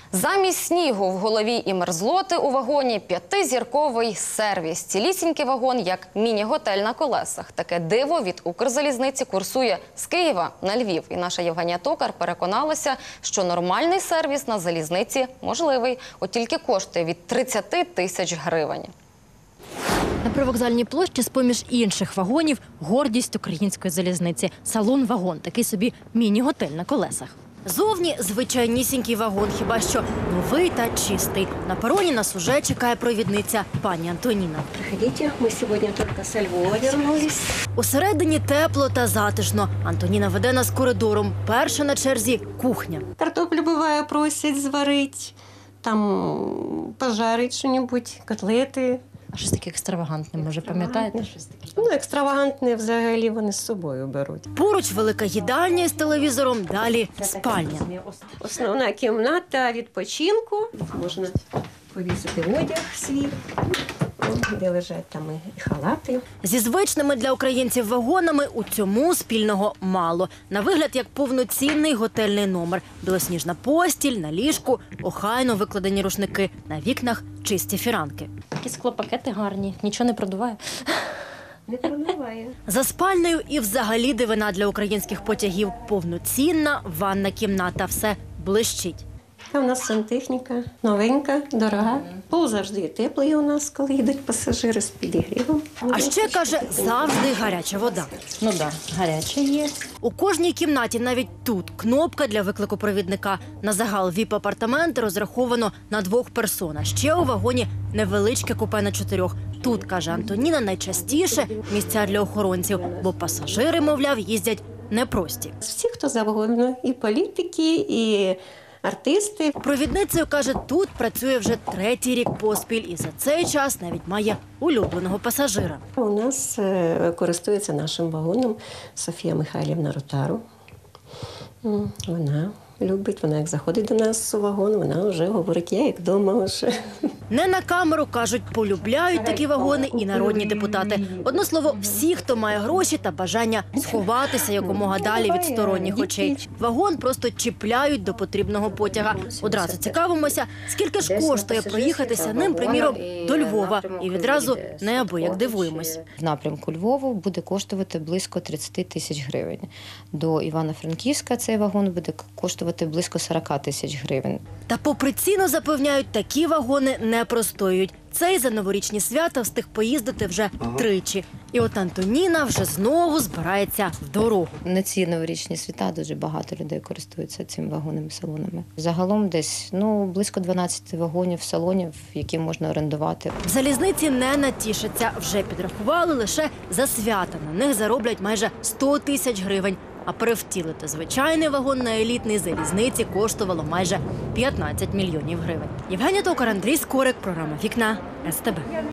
Замість снігу в голові і мерзлоти у вагоні 5-зірковий сервіс. Цілісінький вагон, як міні-готель на колесах. Таке диво від Укрзалізниці курсує з Києва на Львів. І наша Євгенія Токар переконалася, що нормальний сервіс на залізниці можливий. От тільки коштує від 30 тисяч гривень. На привокзальній площі з-поміж інших вагонів гордість української залізниці. Салон-вагон, такий собі міні-готель на колесах. Зовні звичайнісінький вагон, хіба що новий та чистий. На пероні нас уже чекає провідниця пані Антоніна. Приходите, мы сегодня только со Львова вернулись. Усередині тепло та затишно. Антоніна веде нас коридором. Перша на черзі – кухня. Картоплю бывает просять зварить, там пожарить что-нибудь, котлети. А щось таке екстравагантне, може, пам'ятаєте? Ну, екстравагантне взагалі вони з собою беруть. Поруч велика їдальня з телевізором, далі спальня. Основна кімната відпочинку. Можна повісити одяг свій, де лежать там і халати. Зі звичними для українців вагонами у цьому спільного мало. На вигляд, як повноцінний готельний номер. Білосніжна постіль, на ліжку, охайно викладені рушники. На вікнах чисті фіранки. Такі склопакети гарні, нічого не продуває. Не продуває. За спальнею і взагалі дивина для українських потягів. Повноцінна ванна кімната. Все блищить. У нас сантехніка новенька, дорога. Пол завжди теплий у нас, коли йдуть пасажири з підігрівом. А ще, каже, завжди гаряча вода. Ну так, гаряча є. У кожній кімнаті, навіть тут, кнопка для виклику провідника. На загал ВІП-апартаменти розраховано на 2 персон. А ще у вагоні невеличке купе на 4. Тут, каже Антоніна, найчастіше місця для охоронців, бо пасажири, мовляв, їздять непрості. Всі, хто завгодно, і політики, і артисти. Провідницею, каже, тут працює вже 3-й рік поспіль і за цей час навіть має улюбленого пасажира. У нас користується нашим вагоном Софія Михайлівна Ротару. Вона любить, вона як заходить до нас у вагон, вона вже говорить, я як вдома вже. Не на камеру, кажуть, полюбляють такі вагони і народні депутати. Одно слово, всі, хто має гроші та бажання сховатися якомога далі від сторонніх очей. Вагон просто чіпляють до потрібного потяга. Одразу цікавимося, скільки ж коштує проїхатися ним, приміром, до Львова. І відразу неабияк дивуємось. В напрямку Львова буде коштувати близько 30 тисяч гривень. До Івано-Франківська цей вагон буде коштувати близько 40 тисяч гривень. Та попри ціну, запевняють, такі вагони не простоюють. Цей за новорічні свята встиг поїздити вже 3-чи. І от Антоніна вже знову збирається в дорогу. На ці новорічні свята дуже багато людей користуються цими вагонними салонами. Загалом десь близько 12 вагонів, салонів, які можна орендувати. В залізниці не натішаться. Вже підрахували лише за свята. На них зароблять майже 100 тисяч гривень. А перевтілити звичайний вагон на елітний залізниці коштувало майже 15 мільйонів гривень. Євгенія Токар, Андрій Скорик, програма «Вікна», СТБ.